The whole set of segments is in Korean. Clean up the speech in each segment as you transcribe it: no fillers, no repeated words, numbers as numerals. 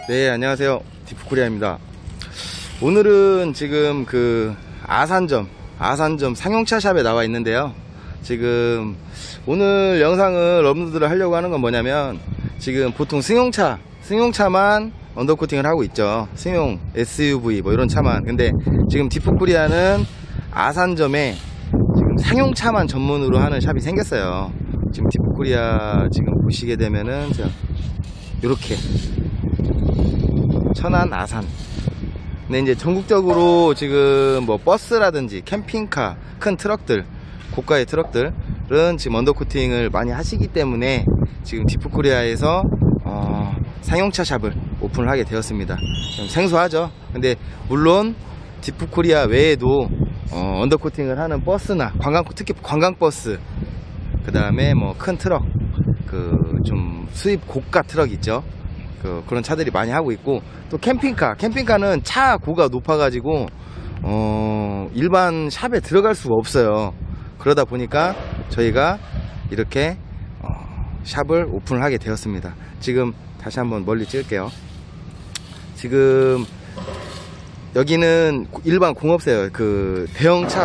네, 안녕하세요. 디프코리아입니다. 오늘은 지금 그 아산점 상용차 샵에 나와 있는데요. 지금 오늘 영상을 업로드를 하려고 하는 건 뭐냐면, 지금 보통 승용차만 언더코팅을 하고 있죠. 승용 SUV 뭐 이런 차만. 근데 지금 디프코리아는 아산점에 지금 상용차만 전문으로 하는 샵이 생겼어요. 지금 디프코리아 지금 보시게 되면은 이렇게 천안 아산. 근데 이제 전국적으로 지금 뭐 버스라든지 캠핑카, 큰 트럭들, 고가의 트럭들은 지금 언더코팅을 많이 하시기 때문에 지금 디프코리아에서 상용차 샵을 오픈을 하게 되었습니다. 좀 생소하죠. 근데 물론 디프코리아 외에도 언더코팅을 하는 버스나 특히 관광버스, 그 다음에 뭐 큰 트럭, 좀 수입 고가 트럭 있죠. 그런 차들이 많이 하고 있고, 또 캠핑카는 차 고가 높아가지고 일반 샵에 들어갈 수가 없어요. 그러다 보니까 저희가 이렇게 샵을 오픈을 하게 되었습니다. 지금 다시 한번 멀리 찍을게요. 지금 여기는 일반 공업사예요. 대형차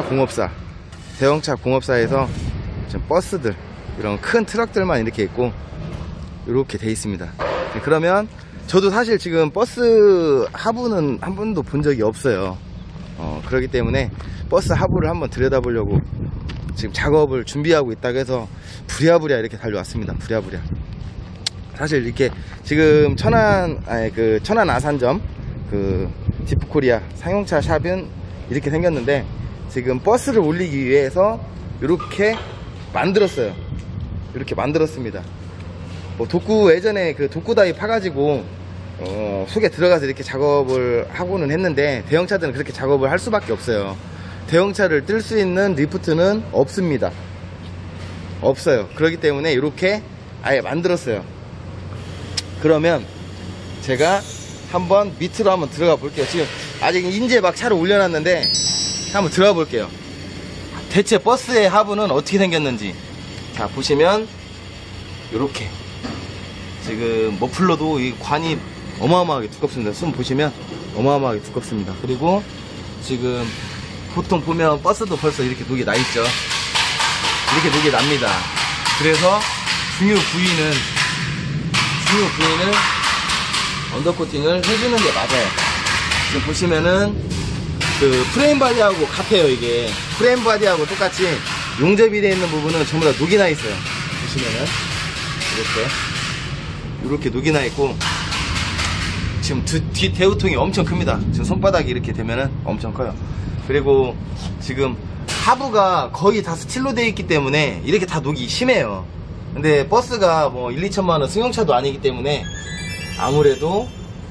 공업사에서 지금 버스들, 이런 큰 트럭들만 이렇게 있고 이렇게 돼 있습니다. 그러면 저도 사실 지금 버스 하부는 한 번도 본 적이 없어요. 그렇기 때문에 버스 하부를 한번 들여다보려고 지금 작업을 준비하고 있다고 해서 부랴부랴 이렇게 달려왔습니다. 부랴부랴. 사실 이렇게 지금 천안 아산점 디프코리아 상용차 샵은 이렇게 생겼는데, 지금 버스를 올리기 위해서 이렇게 만들었어요. 이렇게 만들었습니다. 예전에 독구다이 파가지고 속에 들어가서 이렇게 작업을 하고는 했는데, 대형차들은 그렇게 작업을 할 수밖에 없어요. 대형차를 뜰 수 있는 리프트는 없습니다. 없어요. 그렇기 때문에 이렇게 아예 만들었어요. 그러면 제가 밑으로 한번 들어가 볼게요. 지금 아직 이제 막 차를 올려놨는데 한번 들어가 볼게요. 대체 버스의 하부는 어떻게 생겼는지. 자, 보시면 이렇게 지금 머플러도 이 관이 어마어마하게 두껍습니다. 숨 보시면 어마어마하게 두껍습니다. 그리고 지금 보통 보면 버스도 벌써 이렇게 녹이 나 있죠. 이렇게 녹이 납니다. 그래서 중요 부위는 언더코팅을 해주는 게 맞아요. 지금 보시면은 프레임 바디하고 같아요. 이게 프레임 바디하고 똑같이 용접이 되어 있는 부분은 전부 다 녹이 나 있어요. 보시면은 이렇게 녹이 나 있고, 지금 뒤 대우통이 엄청 큽니다. 지금 손바닥이 이렇게 되면은 엄청 커요. 그리고 지금 하부가 거의 다 스틸로 되어 있기 때문에 이렇게 다 녹이 심해요. 근데 버스가 뭐 1, 2천만원 승용차도 아니기 때문에 아무래도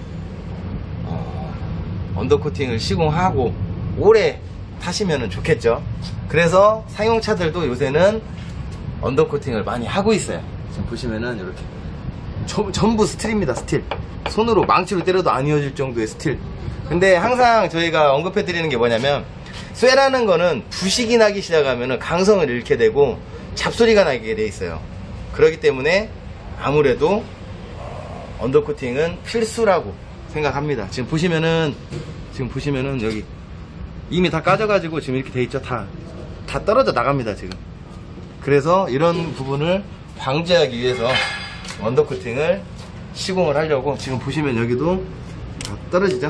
언더코팅을 시공하고 오래 타시면 좋겠죠. 그래서 상용차들도 요새는 언더코팅을 많이 하고 있어요. 지금 보시면은 이렇게 전부 스틸입니다. 스틸. 손으로 망치로 때려도 안 이어질 정도의 스틸. 근데 항상 저희가 언급해 드리는 게 뭐냐면, 쇠라는 거는 부식이 나기 시작하면 강성을 잃게 되고 잡소리가 나게 돼 있어요. 그렇기 때문에 아무래도 언더코팅은 필수라고 생각합니다. 지금 보시면은 여기 이미 다 까져가지고 지금 이렇게 돼 있죠. 다 떨어져 나갑니다 지금. 그래서 이런 부분을 방지하기 위해서 언더코팅을 시공을 하려고, 지금 보시면 여기도 다 떨어지죠.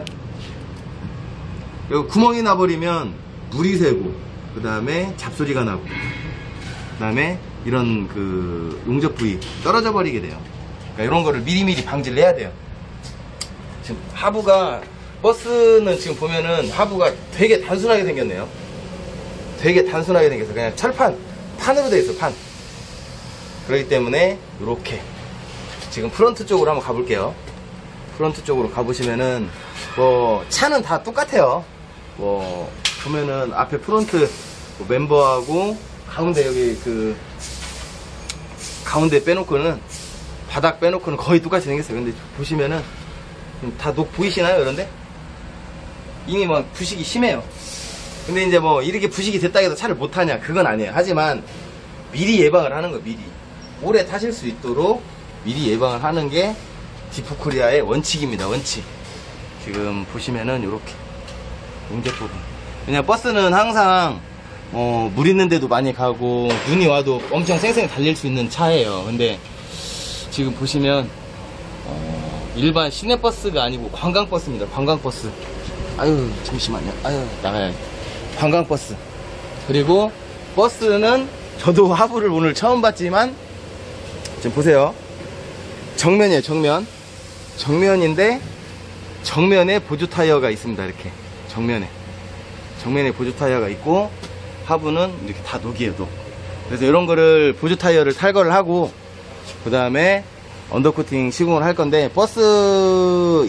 여기 구멍이 나버리면 물이 새고, 그 다음에 잡소리가 나고, 그 다음에 이런 용접 부위 떨어져 버리게 돼요. 그러니까 이런 거를 미리미리 방지를 해야 돼요. 지금 하부가, 버스는 지금 보면은 하부가 되게 단순하게 생겼네요. 되게 단순하게 생겨서 그냥 판으로 되어 있어요. 판. 그렇기 때문에 이렇게 지금 프론트 쪽으로 한번 가볼게요. 프론트 쪽으로 가보시면은 차는 다 똑같아요. 보면은 앞에 프론트 멤버하고 가운데 여기 가운데 빼놓고는, 바닥 빼놓고는 거의 똑같이 생겼어요. 근데 보시면은 다 녹 보이시나요? 이런데 이미 막 부식이 심해요. 근데 이제 이렇게 부식이 됐다 해서 차를 못 타냐, 그건 아니에요. 하지만 미리 예방을 하는 거예요. 미리 오래 타실 수 있도록 미리 예방을 하는 게 디프코리아의 원칙입니다. 원칙. 지금 보시면은 요렇게 용접 부분. 왜냐면 버스는 항상 물 있는 데도 많이 가고 눈이 와도 엄청 쌩쌩 달릴 수 있는 차예요. 근데 지금 보시면 일반 시내버스가 아니고 관광버스입니다. 관광버스. 아유 잠시만요. 아유 나가야 돼. 관광버스. 그리고 버스는 저도 하부를 오늘 처음 봤지만 지금 보세요. 정면이에요. 정면인데 정면에 보조 타이어가 있습니다. 이렇게 정면에 보조 타이어가 있고 하부는 이렇게 다 녹이에요. 녹. 그래서 이런 거를 보조 타이어를 탈거를 하고 그 다음에 언더코팅 시공을 할 건데 버스에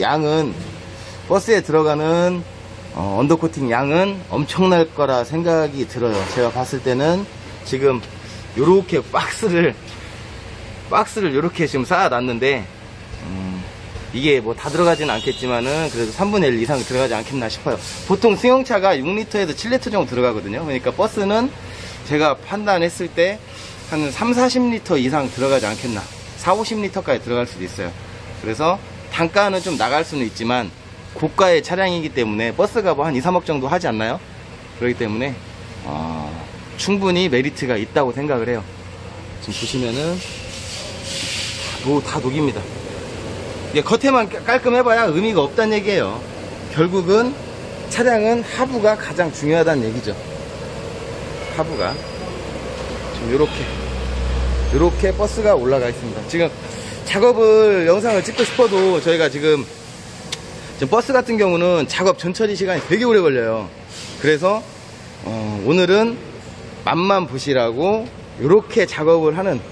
들어가는 언더코팅 양은 엄청날 거라 생각이 들어요. 제가 봤을 때는 지금 요렇게 박스를 요렇게 지금 쌓아놨는데 이게 뭐 다 들어가지는 않겠지만은 그래도 3분의 1 이상 들어가지 않겠나 싶어요. 보통 승용차가 6리터에서 7리터 정도 들어가거든요. 그러니까 버스는 제가 판단했을 때 한 3, 40리터 이상 들어가지 않겠나. 4, 50리터까지 들어갈 수도 있어요. 그래서 단가는 좀 나갈 수는 있지만 고가의 차량이기 때문에 버스가 뭐 한 2, 3억 정도 하지 않나요? 그렇기 때문에 충분히 메리트가 있다고 생각을 해요. 지금 보시면은 다 녹입니다. 이게 겉에만 깔끔해봐야 의미가 없다는 얘기예요. 결국은 차량은 하부가 가장 중요하다는 얘기죠. 하부가 지금 요렇게 버스가 올라가 있습니다. 지금 작업을 영상을 찍고 싶어도 저희가 지금 버스 같은 경우는 작업 전처리 시간이 되게 오래 걸려요. 그래서 오늘은 맛만 보시라고 요렇게 작업을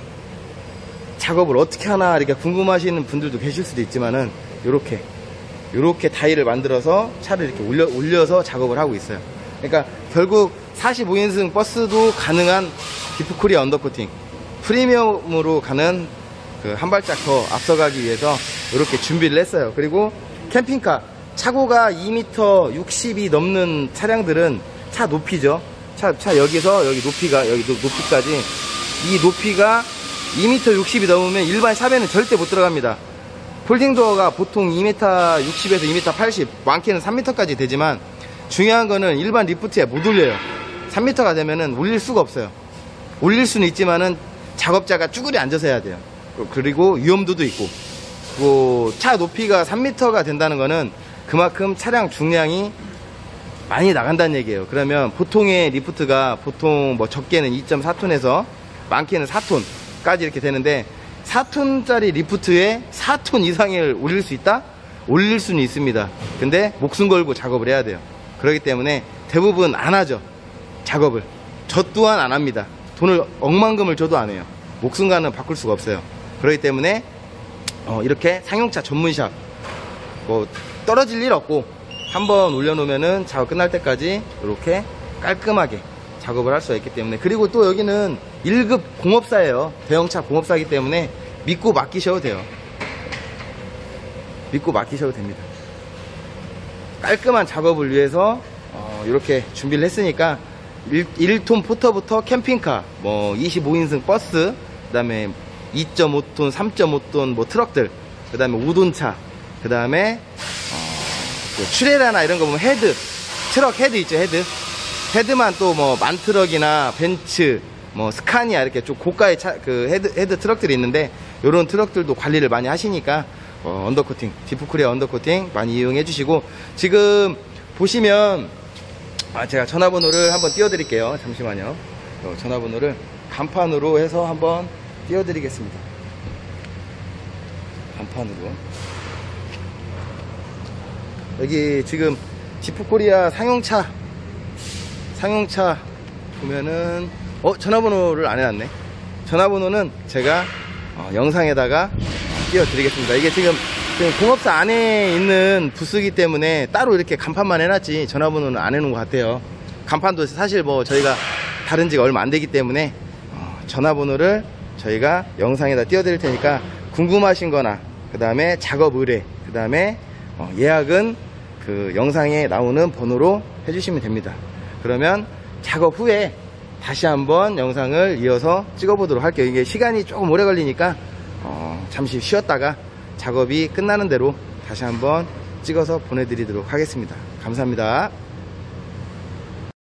어떻게 하나 이렇게 궁금하시는 분들도 계실 수도 있지만은 요렇게 다이를 만들어서 차를 이렇게 올려서 작업을 하고 있어요. 그러니까 결국 45인승 버스도 가능한 디프코리아 언더코팅 프리미엄으로 가는 그 한 발짝 더 앞서가기 위해서 이렇게 준비를 했어요. 그리고 캠핑카 차고가 2m 60이 넘는 차량들은 차 높이죠. 차 여기서 여기 높이까지 이 높이가 2m 60이 넘으면 일반 샵에는 절대 못 들어갑니다. 폴딩도어가 보통 2m 60에서 2m 80 많게는 3m까지 되지만 중요한 거는 일반 리프트에 못 올려요. 3m가 되면은 올릴 수가 없어요. 올릴 수는 있지만은 작업자가 쭈그리 앉아서 해야 돼요. 그리고 위험도도 있고 차 높이가 3m가 된다는 거는 그만큼 차량 중량이 많이 나간다는 얘기예요. 그러면 보통의 리프트가 보통 뭐 적게는 2.4톤에서 많게는 4톤까지 이렇게 되는데 4톤짜리 리프트에 4톤 이상을 올릴 수 있다? 올릴 수는 있습니다. 근데 목숨 걸고 작업을 해야 돼요. 그렇기 때문에 대부분 안 하죠. 작업을. 저 또한 안 합니다. 돈을 억만금을 줘도 안 해요. 목숨과는 바꿀 수가 없어요. 그렇기 때문에 이렇게 상용차 전문샵 뭐 떨어질 일 없고 한번 올려놓으면은 작업 끝날 때까지 이렇게 깔끔하게 작업을 할 수가 있기 때문에 그리고 또 여기는 1급 공업사예요. 대형차 공업사이기 때문에 믿고 맡기셔도 돼요. 믿고 맡기셔도 됩니다. 깔끔한 작업을 위해서 이렇게 준비를 했으니까 1톤 포터부터 캠핑카, 뭐 25인승 버스, 그 다음에 2.5톤, 3.5톤 뭐 트럭들, 그 다음에 5톤차, 그 다음에 트레라나 이런 거 보면 트럭 헤드 있죠. 헤드만 또 뭐 만트럭이나 벤츠, 뭐 스카니아 이렇게 좀 고가의 헤드 트럭들이 있는데 이런 트럭들도 관리를 많이 하시니까 언더코팅, 디프코리아 언더코팅 많이 이용해 주시고 지금 보시면 제가 전화번호를 한번 띄워드릴게요. 잠시만요. 전화번호를 간판으로 해서 한번 띄워드리겠습니다. 간판으로. 여기 지금 디프코리아 상용차 보면은 전화번호를 안 해놨네. 전화번호는 제가 영상에다가 띄워드리겠습니다. 이게 지금 공업사 안에 있는 부스이기 때문에 따로 이렇게 간판만 해놨지 전화번호는 안 해놓은 것 같아요. 간판도 사실 뭐 저희가 다른 지가 얼마 안 되기 때문에 전화번호를 저희가 영상에다 띄워드릴 테니까 궁금하신 거나 그 다음에 작업 의뢰, 그 다음에 예약은 그 영상에 나오는 번호로 해주시면 됩니다. 그러면 작업 후에 다시 한번 영상을 이어서 찍어보도록 할게요. 이게 시간이 조금 오래 걸리니까 잠시 쉬었다가 작업이 끝나는 대로 다시 한번 찍어서 보내드리도록 하겠습니다. 감사합니다.